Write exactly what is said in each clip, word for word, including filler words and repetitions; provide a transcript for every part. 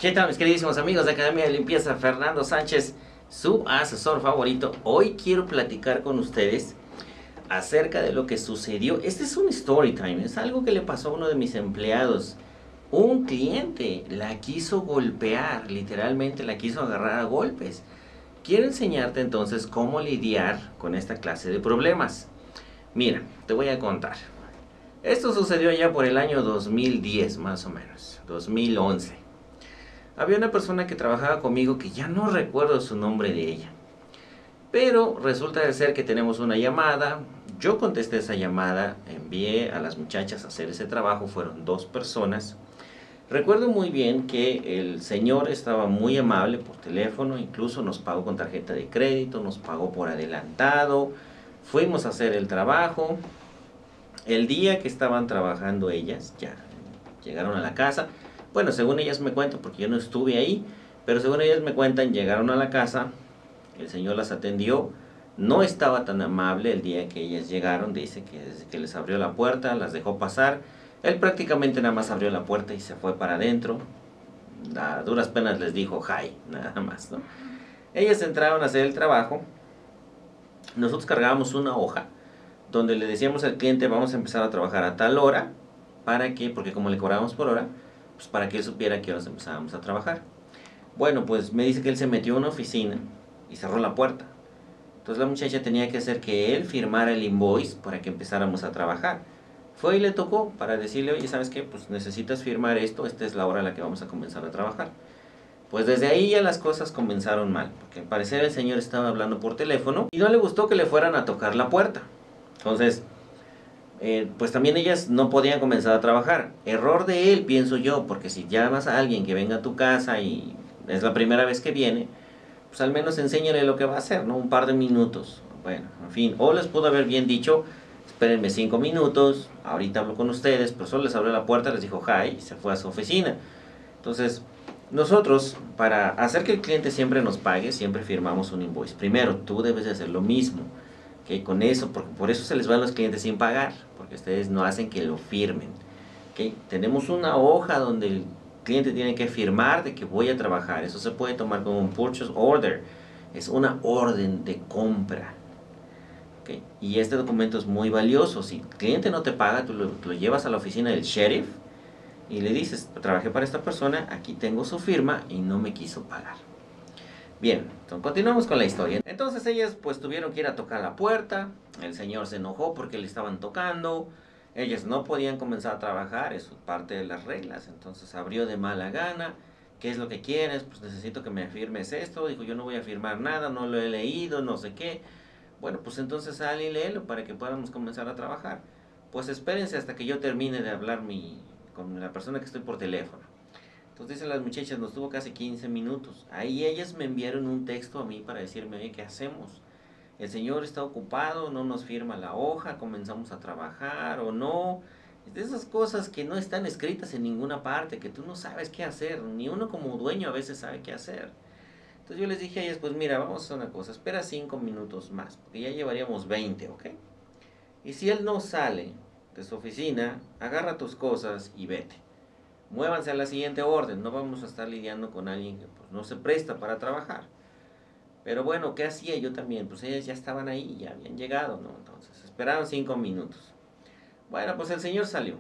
¿Qué tal, mis queridísimos amigos de Academia de Limpieza? Fernando Sánchez, su asesor favorito. Hoy quiero platicar con ustedes acerca de lo que sucedió. Este es un story time, es algo que le pasó a uno de mis empleados. Un cliente la quiso golpear, literalmente la quiso agarrar a golpes. Quiero enseñarte entonces cómo lidiar con esta clase de problemas. Mira, te voy a contar. Esto sucedió ya por el año dos mil diez, más o menos, dos mil once. Había una persona que trabajaba conmigo que ya no recuerdo su nombre de ella. Pero resulta de ser que tenemos una llamada. Yo contesté esa llamada, envié a las muchachas a hacer ese trabajo, fueron dos personas. Recuerdo muy bien que el señor estaba muy amable por teléfono, incluso nos pagó con tarjeta de crédito, nos pagó por adelantado. Fuimos a hacer el trabajo. El día que estaban trabajando ellas, ya llegaron a la casa. Bueno, según ellas me cuentan, porque yo no estuve ahí, pero según ellas me cuentan, llegaron a la casa, el señor las atendió, no estaba tan amable el día que ellas llegaron, dice que desde que les abrió la puerta, las dejó pasar, él prácticamente nada más abrió la puerta y se fue para adentro, a duras penas les dijo hi, nada más, ¿no? Ellas entraron a hacer el trabajo, nosotros cargábamos una hoja, donde le decíamos al cliente, vamos a empezar a trabajar a tal hora, para que, porque como le cobrábamos por hora, pues para que él supiera que horas empezábamos a trabajar. Bueno, pues me dice que él se metió a una oficina y cerró la puerta. Entonces la muchacha tenía que hacer que él firmara el invoice para que empezáramos a trabajar. Fue y le tocó para decirle, oye, ¿sabes qué? Pues necesitas firmar esto, esta es la hora a la que vamos a comenzar a trabajar. Pues desde ahí ya las cosas comenzaron mal, porque al parecer el señor estaba hablando por teléfono y no le gustó que le fueran a tocar la puerta. Entonces, eh, pues también ellas no podían comenzar a trabajar. Error de él, pienso yo, porque si llamas a alguien que venga a tu casa y es la primera vez que viene, pues al menos enséñale lo que va a hacer, ¿no? Un par de minutos. Bueno, en fin, o les pudo haber bien dicho, espérenme cinco minutos, ahorita hablo con ustedes, pero solo les abrió la puerta, les dijo hi y se fue a su oficina. Entonces, nosotros, para hacer que el cliente siempre nos pague, siempre firmamos un invoice. Primero, tú debes de hacer lo mismo. ¿Okay? Con eso, porque por eso se les van los clientes sin pagar, porque ustedes no hacen que lo firmen. ¿Okay? Tenemos una hoja donde el cliente tiene que firmar de que voy a trabajar. Eso se puede tomar como un purchase order. Es una orden de compra. ¿Okay? Y este documento es muy valioso. Si el cliente no te paga, tú lo, tú lo llevas a la oficina del sheriff y le dices, trabajé para esta persona, aquí tengo su firma y no me quiso pagar. Bien, entonces continuamos con la historia. Entonces ellas pues tuvieron que ir a tocar la puerta, el señor se enojó porque le estaban tocando, ellas no podían comenzar a trabajar, eso es parte de las reglas, entonces abrió de mala gana, ¿qué es lo que quieres? Pues necesito que me firmes esto, dijo yo no voy a firmar nada, no lo he leído, no sé qué. Bueno, pues entonces sal y léelo para que podamos comenzar a trabajar. Pues espérense hasta que yo termine de hablar mi, con la persona que estoy por teléfono. Entonces dicen las muchachas, nos tuvo casi quince minutos. Ahí ellas me enviaron un texto a mí para decirme, oye, ¿qué hacemos? El señor está ocupado, no nos firma la hoja, comenzamos a trabajar o no. De esas cosas que no están escritas en ninguna parte, que tú no sabes qué hacer, ni uno como dueño a veces sabe qué hacer. Entonces yo les dije a ellas, pues mira, vamos a hacer una cosa, espera cinco minutos más, porque ya llevaríamos veinte, ¿ok? Y si él no sale de su oficina, agarra tus cosas y vete. Muévanse a la siguiente orden, no vamos a estar lidiando con alguien que pues, no se presta para trabajar. Pero bueno, ¿qué hacía yo también? Pues ellas ya estaban ahí, ya habían llegado, ¿no? Entonces, esperaron cinco minutos. Bueno, pues el señor salió.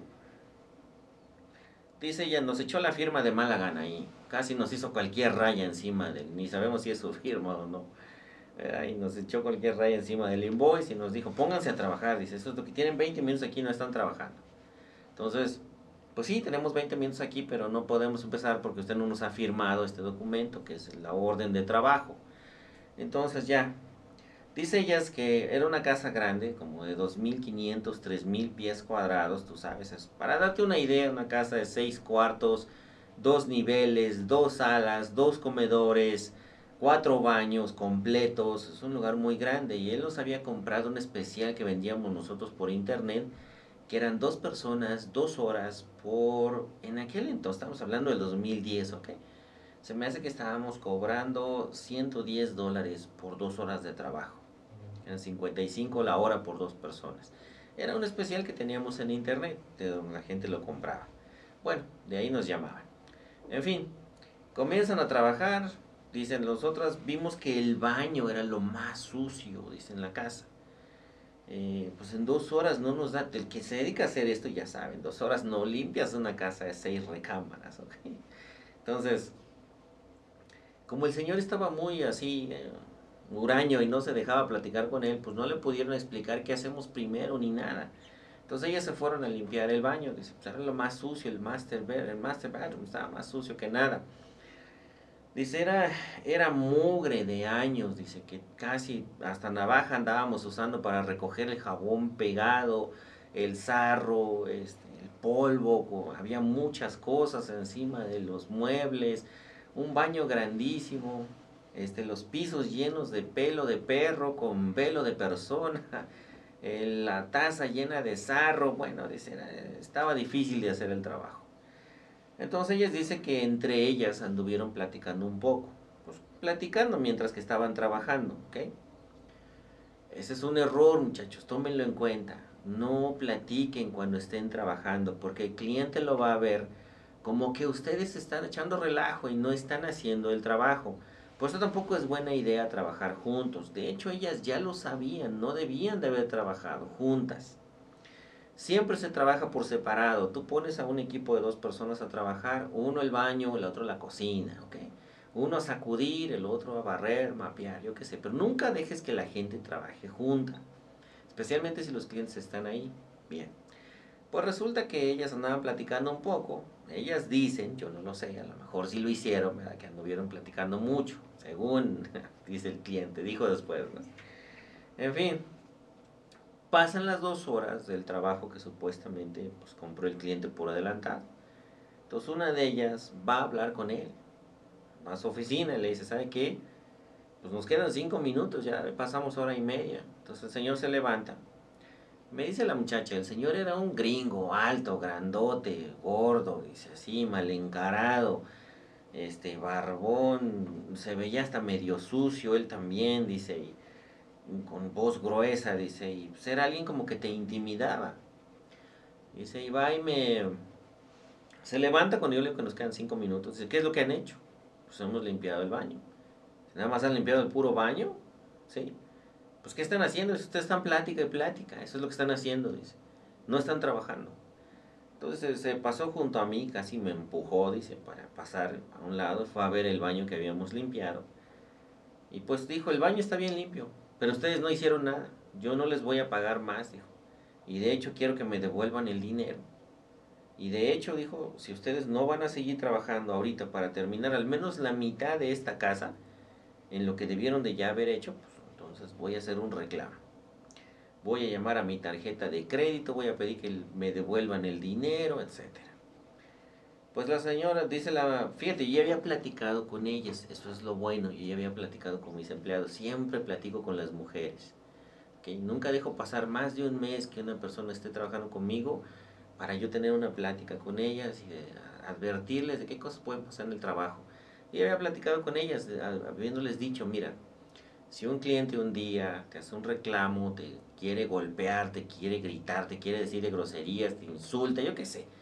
Dice ella, nos echó la firma de mala gana ahí. Casi nos hizo cualquier raya encima de él. Ni sabemos si es su firma o no. Ahí nos echó cualquier raya encima del invoice y nos dijo, pónganse a trabajar. Dice, esto es lo que tienen veinte minutos aquí, no están trabajando. Entonces, pues sí, tenemos veinte minutos aquí, pero no podemos empezar porque usted no nos ha firmado este documento, que es la orden de trabajo. Entonces ya, dice ellas que era una casa grande, como de dos mil quinientos, tres mil pies cuadrados, tú sabes, es, para darte una idea, una casa de seis cuartos, dos niveles, dos salas, dos comedores, cuatro baños completos, es un lugar muy grande y él nos había comprado un especial que vendíamos nosotros por internet, que eran dos personas, dos horas por, en aquel entonces, estamos hablando del dos mil diez, ¿ok? Se me hace que estábamos cobrando ciento diez dólares por dos horas de trabajo. Eran cincuenta y cinco la hora por dos personas. Era un especial que teníamos en internet, de donde la gente lo compraba. Bueno, de ahí nos llamaban. En fin, Comienzan a trabajar, dicen los otros, vimos que el baño era lo más sucio, dicen la casa. Eh, pues en dos horas no nos da, el que se dedica a hacer esto ya saben, dos horas no limpias una casa de seis recámaras, ¿ok? Entonces, como el señor estaba muy así, eh, huraño y no se dejaba platicar con él, pues no le pudieron explicar qué hacemos primero ni nada. Entonces ellas se fueron a limpiar el baño, dice, pues era lo más sucio, el master, bed, el master bedroom estaba más sucio que nada. Dice, era, era mugre de años, dice que casi hasta navaja andábamos usando para recoger el jabón pegado, el sarro, este, el polvo, había muchas cosas encima de los muebles, un baño grandísimo, este, los pisos llenos de pelo de perro con velo de persona, eh, la taza llena de sarro, bueno, dice, era- estaba difícil de hacer el trabajo. Entonces ellas dicen que entre ellas anduvieron platicando un poco, pues platicando mientras que estaban trabajando, ¿ok? Ese es un error, muchachos, tómenlo en cuenta. No platiquen cuando estén trabajando, porque el cliente lo va a ver como que ustedes están echando relajo y no están haciendo el trabajo. Por eso tampoco es buena idea trabajar juntos. De hecho, ellas ya lo sabían, no debían de haber trabajado juntas. Siempre se trabaja por separado. Tú pones a un equipo de dos personas a trabajar, uno el baño, el otro la cocina, ¿ok? Uno a sacudir, el otro a barrer, mapear, yo qué sé. Pero nunca dejes que la gente trabaje junta, especialmente si los clientes están ahí. Bien. Pues resulta que ellas andaban platicando un poco. Ellas dicen, yo no lo sé, a lo mejor sí lo hicieron, ¿verdad? Que anduvieron platicando mucho, según dice el cliente, dijo después, ¿no? En fin, pasan las dos horas del trabajo que supuestamente pues, compró el cliente por adelantado. Entonces una de ellas va a hablar con él, va a su oficina y le dice, ¿sabe qué? Pues nos quedan cinco minutos, ya pasamos hora y media. Entonces el señor se levanta. Me dice la muchacha, el señor era un gringo, alto, grandote, gordo, dice así, mal encarado, este, barbón, se veía hasta medio sucio, él también, dice, y con voz gruesa, dice, y pues era alguien como que te intimidaba. Dice, y va y me... Se levanta cuando yo le digo que nos quedan cinco minutos. Dice, ¿qué es lo que han hecho? Pues hemos limpiado el baño. Nada más han limpiado el puro baño, ¿sí? Pues ¿qué están haciendo? Si ustedes están plática y plática, eso es lo que están haciendo, dice. No están trabajando. Entonces se pasó junto a mí, casi me empujó, dice, para pasar a un lado. Fue a ver el baño que habíamos limpiado. Y pues dijo, el baño está bien limpio, pero ustedes no hicieron nada. Yo no les voy a pagar más, dijo. Y de hecho quiero que me devuelvan el dinero. Y de hecho dijo, si ustedes no van a seguir trabajando ahorita para terminar al menos la mitad de esta casa, en lo que debieron de ya haber hecho, pues entonces voy a hacer un reclamo. Voy a llamar a mi tarjeta de crédito, voy a pedir que me devuelvan el dinero, etcétera. Pues la señora dice la, fíjate, yo ya había platicado con ellas, eso es lo bueno, yo ya había platicado con mis empleados, siempre platico con las mujeres, que nunca dejo pasar más de un mes que una persona esté trabajando conmigo para yo tener una plática con ellas y de advertirles de qué cosas pueden pasar en el trabajo. Y había platicado con ellas, habiéndoles dicho, mira, si un cliente un día te hace un reclamo, te quiere golpear, te quiere gritar, te quiere decir de groserías, te insulta, yo qué sé,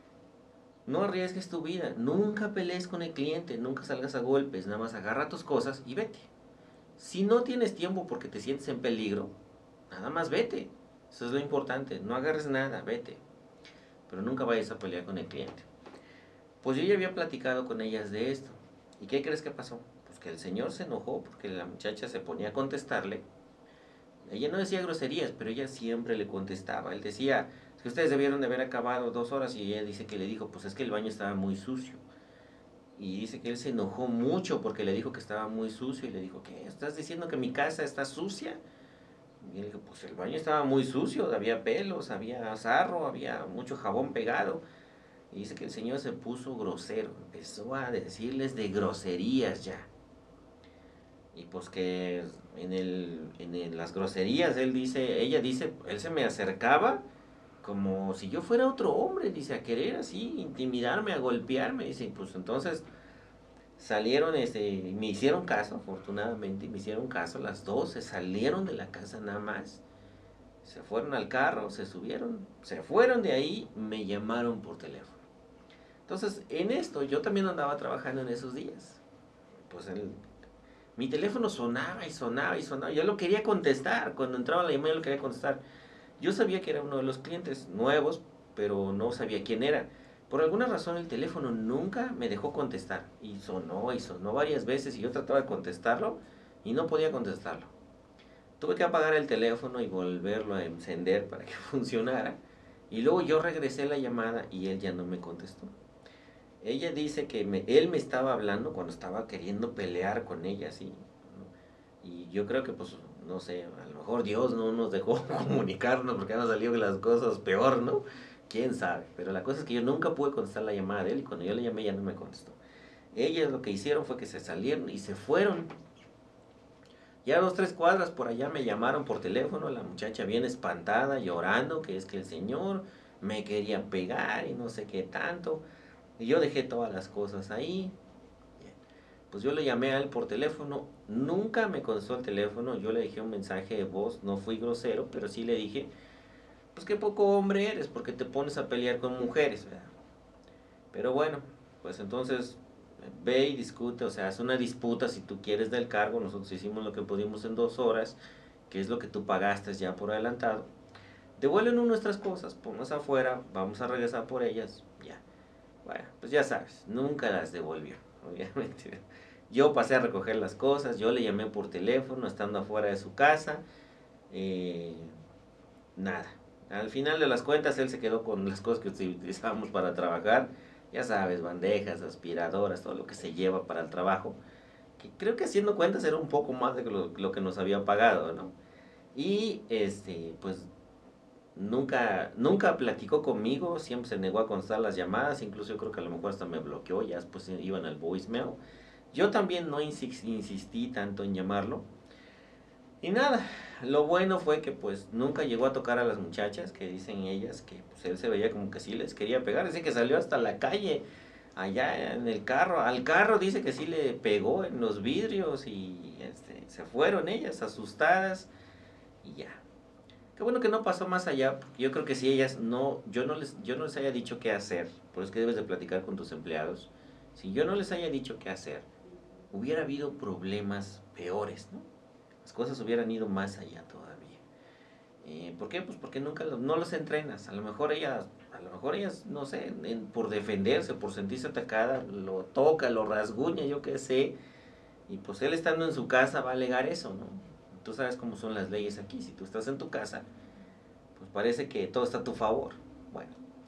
no arriesgues tu vida, nunca pelees con el cliente, nunca salgas a golpes, nada más agarra tus cosas y vete. Si no tienes tiempo porque te sientes en peligro, nada más vete. Eso es lo importante, no agarres nada, vete. Pero nunca vayas a pelear con el cliente. Pues yo ya había platicado con ellas de esto. ¿Y qué crees que pasó? Pues que el señor se enojó porque la muchacha se ponía a contestarle. Ella no decía groserías, pero ella siempre le contestaba. Él decía, es que ustedes debieron de haber acabado dos horas y ella dice que le dijo, pues es que el baño estaba muy sucio. Y dice que él se enojó mucho porque le dijo que estaba muy sucio y le dijo, ¿qué? ¿Estás diciendo que mi casa está sucia? Y él dijo, pues el baño estaba muy sucio, había pelos, había sarro, había mucho jabón pegado. Y dice que el señor se puso grosero, empezó a decirles de groserías ya. Y pues que en, el, en el- las groserías él dice, ella dice, él se me acercaba como si yo fuera otro hombre, dice, a querer así, intimidarme, a golpearme, dice, pues entonces salieron, este, me hicieron caso, afortunadamente, me hicieron caso, las dos se salieron de la casa nada más, se fueron al carro, se subieron, se fueron de ahí, me llamaron por teléfono. Entonces, en esto, yo también andaba trabajando en esos días. Pues el, mi teléfono sonaba y sonaba y sonaba. Yo lo quería contestar. Cuando entraba la llamada, yo lo quería contestar. Yo sabía que era uno de los clientes nuevos, pero no sabía quién era. Por alguna razón, el teléfono nunca me dejó contestar. Y sonó y sonó varias veces. Y yo trataba de contestarlo y no podía contestarlo. Tuve que apagar el teléfono y volverlo a encender para que funcionara. Y luego yo regresé la llamada y él ya no me contestó. Ella dice que me, él me estaba hablando cuando estaba queriendo pelear con ella, ¿sí? ¿No? Y yo creo que, pues, no sé, a lo mejor Dios no nos dejó comunicarnos porque han salido las cosas peor, ¿no? Quién sabe. Pero la cosa es que yo nunca pude contestar la llamada de él y cuando yo le llamé ya no me contestó. Ellas lo que hicieron fue que se salieron y se fueron. Ya dos, tres cuadras por allá me llamaron por teléfono, la muchacha bien espantada, llorando, que es que el señor me quería pegar y no sé qué tanto. Y yo dejé todas las cosas ahí. Pues yo le llamé a él por teléfono, nunca me contestó el teléfono, yo le dejé un mensaje de voz, no fui grosero, pero sí le dije, pues qué poco hombre eres, porque te pones a pelear con mujeres, ¿verdad? Pero bueno, pues entonces ve y discute, o sea, es una disputa si tú quieres del cargo, nosotros hicimos lo que pudimos en dos horas, que es lo que tú pagaste ya por adelantado. Devuélvenos nuestras cosas, ponlas afuera, vamos a regresar por ellas, ya. Bueno, pues ya sabes, nunca las devolvió, obviamente. Yo pasé a recoger las cosas, yo le llamé por teléfono, estando afuera de su casa, eh, nada. Al final de las cuentas, él se quedó con las cosas que utilizábamos para trabajar, ya sabes, bandejas, aspiradoras, todo lo que se lleva para el trabajo, que creo que haciendo cuentas era un poco más de lo, lo que nos había pagado, ¿no? Y este, pues nunca, nunca platicó conmigo, siempre se negó a contestar las llamadas, incluso yo creo que a lo mejor hasta me bloqueó, ya después iban al voicemail. Yo también no insistí tanto en llamarlo. Y nada, lo bueno fue que pues nunca llegó a tocar a las muchachas, que dicen ellas que pues él se veía como que sí les quería pegar, así que salió hasta la calle, allá en el carro, al carro dice que sí le pegó en los vidrios y este, se fueron ellas asustadas y ya. Qué bueno que no pasó más allá, porque yo creo que si ellas no, yo no les, yo no les haya dicho qué hacer, por eso es que debes de platicar con tus empleados, si yo no les haya dicho qué hacer, hubiera habido problemas peores, ¿no? Las cosas hubieran ido más allá todavía. Eh, ¿Por qué? Pues porque nunca lo, no los entrenas. A lo mejor ellas, a lo mejor ellas, no sé, en, por defenderse, por sentirse atacada, lo toca, lo rasguña, yo qué sé. Y pues él estando en su casa va a alegar eso, ¿no? Tú sabes cómo son las leyes aquí. Si tú estás en tu casa, pues parece que todo está a tu favor. Bueno,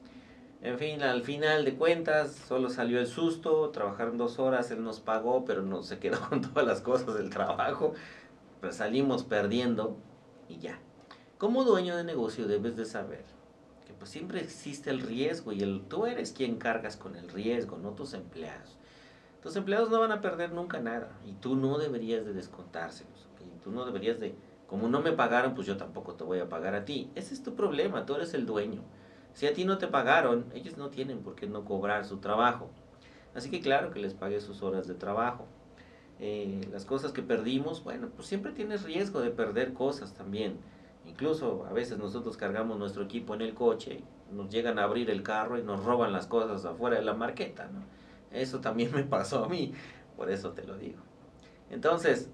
en fin, al final de cuentas, solo salió el susto, trabajaron dos horas, él nos pagó, pero no se quedó con todas las cosas del trabajo. Pues salimos perdiendo y ya. Como dueño de negocio debes de saber que pues siempre existe el riesgo y el, tú eres quien cargas con el riesgo, no tus empleados. Tus empleados no van a perder nunca nada y tú no deberías de descontárselos. ¿Okay? Tú no deberías de, como no me pagaron, pues yo tampoco te voy a pagar a ti. Ese es tu problema, tú eres el dueño. Si a ti no te pagaron, ellos no tienen por qué no cobrar su trabajo. Así que claro que les pagues sus horas de trabajo. Eh, las cosas que perdimos, bueno, pues siempre tienes riesgo de perder cosas también. Incluso a veces nosotros cargamos nuestro equipo en el coche, nos llegan a abrir el carro y nos roban las cosas afuera de la marqueta, ¿no? Eso también me pasó a mí, por eso te lo digo. Entonces,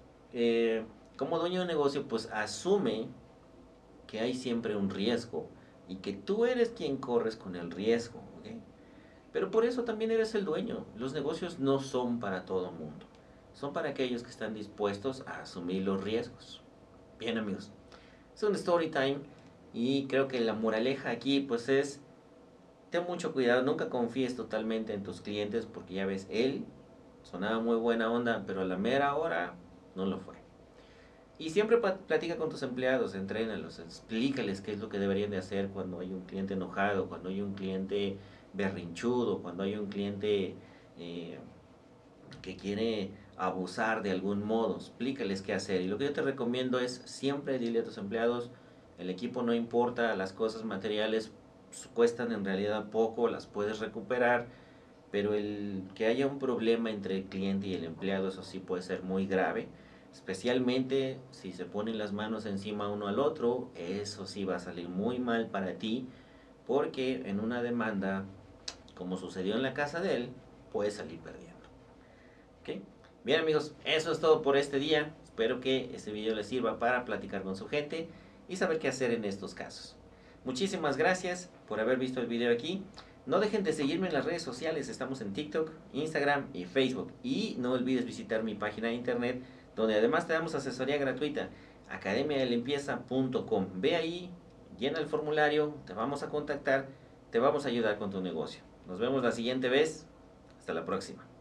eh, como dueño de negocio, pues asume que hay siempre un riesgo y que tú eres quien corres con el riesgo, ¿ok? Pero por eso también eres el dueño. Los negocios no son para todo mundo, son para aquellos que están dispuestos a asumir los riesgos. Bien, amigos, es un story time y creo que la moraleja aquí pues es ten mucho cuidado, nunca confíes totalmente en tus clientes porque ya ves, él sonaba muy buena onda, pero a la mera hora no lo fue. Y siempre platica con tus empleados, entrénalos, explícales qué es lo que deberían de hacer cuando hay un cliente enojado, cuando hay un cliente berrinchudo, cuando hay un cliente eh, que quiere abusar de algún modo, explícales qué hacer. Y lo que yo te recomiendo es siempre dile a tus empleados, el equipo no importa, las cosas materiales cuestan en realidad poco, las puedes recuperar, pero el que haya un problema entre el cliente y el empleado, eso sí puede ser muy grave, especialmente si se ponen las manos encima uno al otro, eso sí va a salir muy mal para ti, porque en una demanda como sucedió en la casa de él, puede salir perdiendo. ¿Ok? Bien amigos, eso es todo por este día. Espero que este video les sirva para platicar con su gente y saber qué hacer en estos casos. Muchísimas gracias por haber visto el video aquí. No dejen de seguirme en las redes sociales, estamos en TikTok, Instagram y Facebook. Y no olvides visitar mi página de internet, donde además te damos asesoría gratuita, academia de limpieza punto com. Ve ahí, llena el formulario, te vamos a contactar, te vamos a ayudar con tu negocio. Nos vemos la siguiente vez. Hasta la próxima.